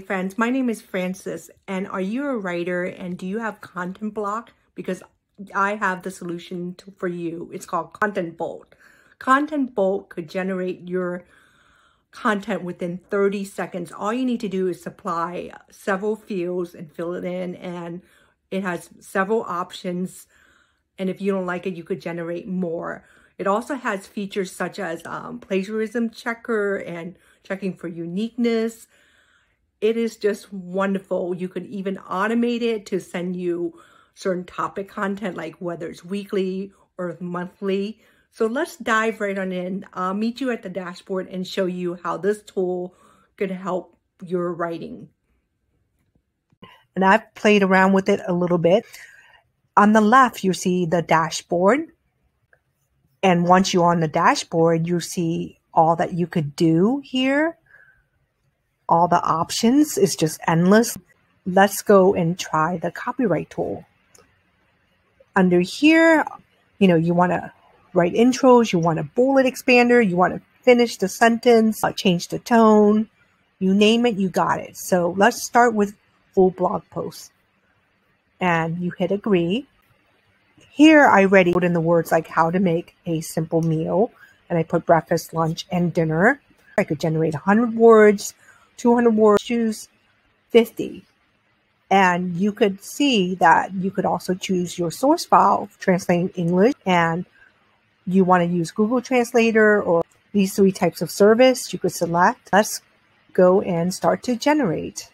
friends, my name is Francis, and are you a writer and do you have content block? Because I have the solution for you. It's called ContentBot. ContentBot could generate your content within 30 seconds. All you need to do is supply several fields and fill it in, and it has several options. And if you don't like it, you could generate more. It also has features such as plagiarism checker and checking for uniqueness. It is just wonderful. You could even automate it to send you certain topic content, like whether it's weekly or monthly. So let's dive right on in. I'll meet you at the dashboard and show you how this tool could help your writing. And I've played around with it a little bit. On the left, you see the dashboard. And once you're on the dashboard, you see all that you could do here. All the options is just endless. Let's go and try the copyright tool. Under here, you want to write intros, you want a bullet expander, you want to finish the sentence, change the tone, you name it, you got it. So let's start with full blog post. And you hit agree. Here I already put in the words like how to make a simple meal. And I put breakfast, lunch, and dinner. I could generate 100 words, 200 words, choose 50. And you could see that you could also choose your source file, translating English, and you want to use Google Translator or these three types of service, you could select. Let's go and start to generate.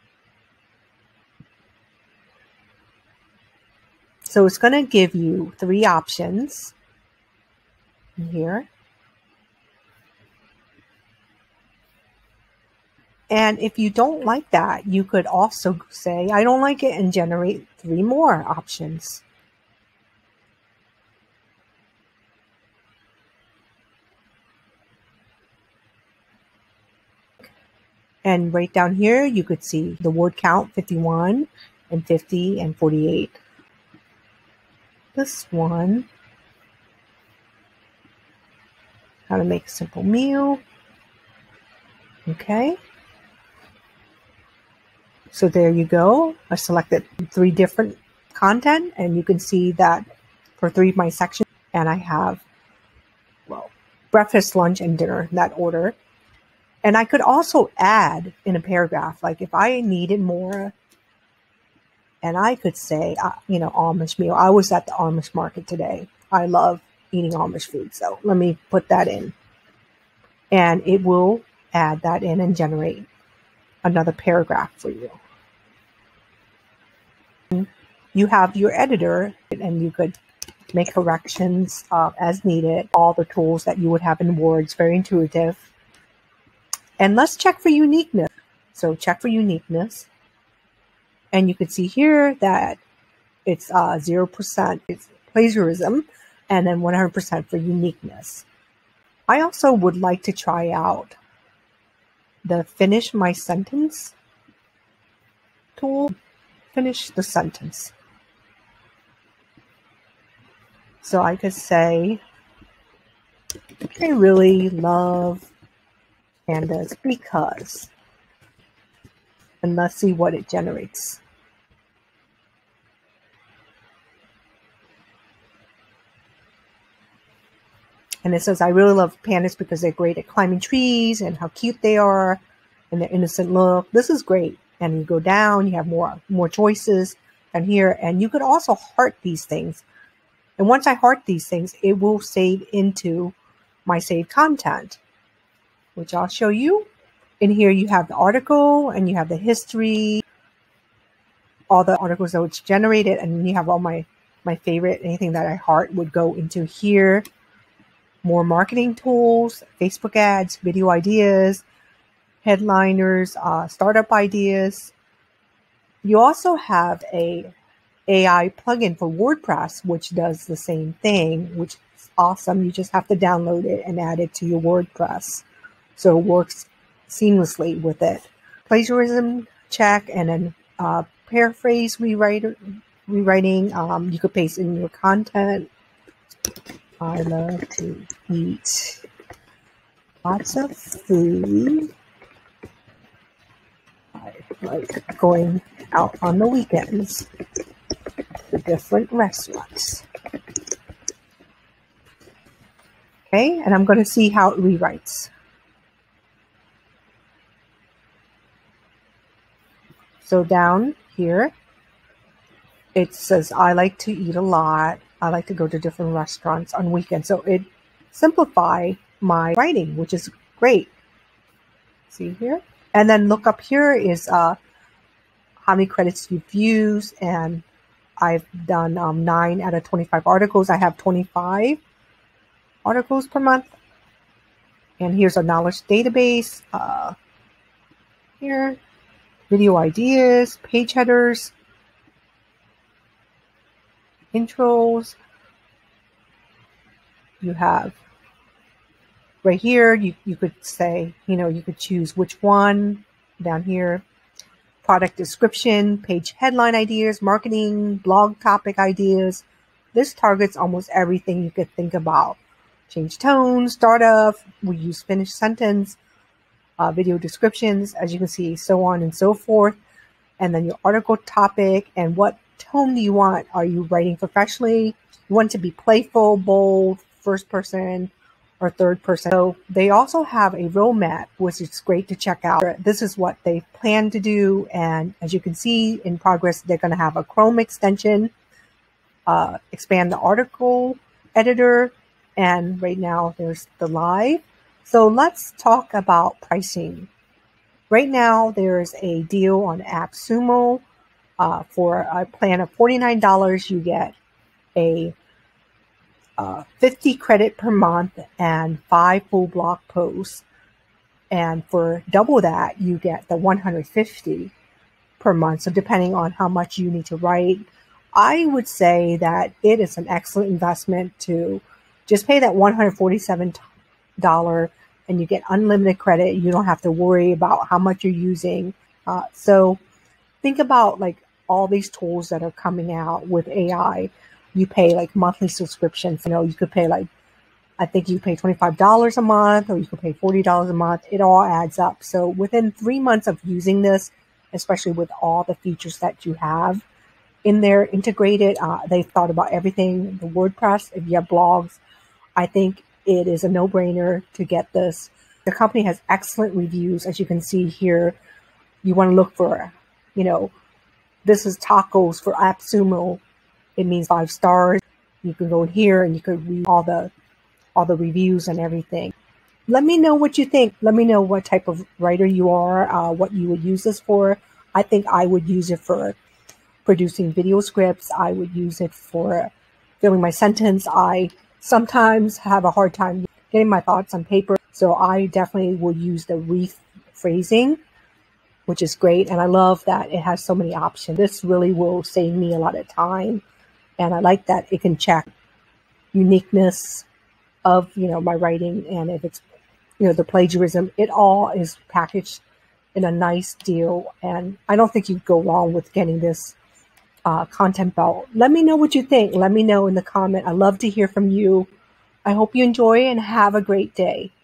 So it's going to give you three options here. And if you don't like that, you could also say, I don't like it, and generate three more options. And right down here, you could see the word count, 51 and 50 and 48. This one, how to make a simple meal. Okay. So there you go. I selected three different content, and you can see that for three of my sections, and I have, breakfast, lunch, and dinner in that order. And I could also add in a paragraph, like if I needed more, and I could say, Amish meal. I was at the Amish market today. I love eating Amish food. So let me put that in. And it will add that in and generate another paragraph for you. You have your editor, and you could make corrections as needed. All the tools that you would have in Word. It's very intuitive. And let's check for uniqueness. So check for uniqueness. And you can see here that it's 0% it's plagiarism, and then 100% for uniqueness. I also would like to try out the finish my sentence tool. Finish the sentence. So I could say, I really love pandas because, and let's see what it generates. And it says, I really love pandas because they're great at climbing trees and how cute they are and their innocent look. This is great. And you go down, you have more choices and here, and you could also heart these things. And once I heart these things, it will save into my saved content, which I'll show you. In here, you have the article and you have the history, all the articles that was generated, and then you have all my favorite, anything that I heart would go into here. More marketing tools, Facebook ads, video ideas, headliners, startup ideas. You also have a AI plugin for WordPress, which does the same thing, which is awesome. You just have to download it and add it to your WordPress. So it works seamlessly with it. Plagiarism check, and then paraphrase rewriting. You could paste in your content. I love to eat lots of food. I like going out on the weekends to different restaurants. Okay, and I'm going to see how it rewrites. So down here, it says, I like to eat a lot. I like to go to different restaurants on weekends. So it simplified my writing, which is great. See here? And then look up here is how many credits you've used. And I've done 9 out of 25 articles. I have 25 articles per month. And here's a knowledge database. Here, video ideas, page headers, intros. You have right here, you could say, you could choose which one. Down here, product description, page headline ideas, marketing, blog topic ideas. This targets almost everything you could think about. Change tone, startup, we use finished sentence, video descriptions, as you can see, so on and so forth. And then your article topic and what tone do you want? Are you writing professionally? You want it to be playful, bold, first person, or third person. So they also have a roadmap, which is great to check out. This is what they plan to do. And as you can see in progress, they're going to have a Chrome extension, expand the article editor. And right now there's the live. So let's talk about pricing. Right now there's a deal on AppSumo. For a plan of $49, you get a 50 credit per month and 5 full blog posts. And for double that, you get the 150 per month. So depending on how much you need to write, I would say that it is an excellent investment to just pay that $147 and you get unlimited credit. You don't have to worry about how much you're using. So think about like all these tools that are coming out with AI. You pay like monthly subscriptions. You could pay like, I think you pay $25 a month, or you could pay $40 a month. It all adds up. So within 3 months of using this, especially with all the features that you have in there integrated, they've thought about everything. The WordPress, if you have blogs, I think it is a no-brainer to get this. The company has excellent reviews. As you can see here, you want to look for, this is tacos for AppSumo. It means 5 stars. You can go in here and you could read all the reviews and everything. Let me know what you think. Let me know what type of writer you are, what you would use this for. I think I would use it for producing video scripts. I would use it for filling my sentence. I sometimes have a hard time getting my thoughts on paper. So I definitely would use the rephrasing, which is great. And I love that it has so many options. This really will save me a lot of time. And I like that it can check uniqueness of, my writing. And if it's, the plagiarism, it all is packaged in a nice deal. And I don't think you'd go wrong with getting this ContentBot. Let me know what you think. Let me know in the comment. I love to hear from you. I hope you enjoy and have a great day.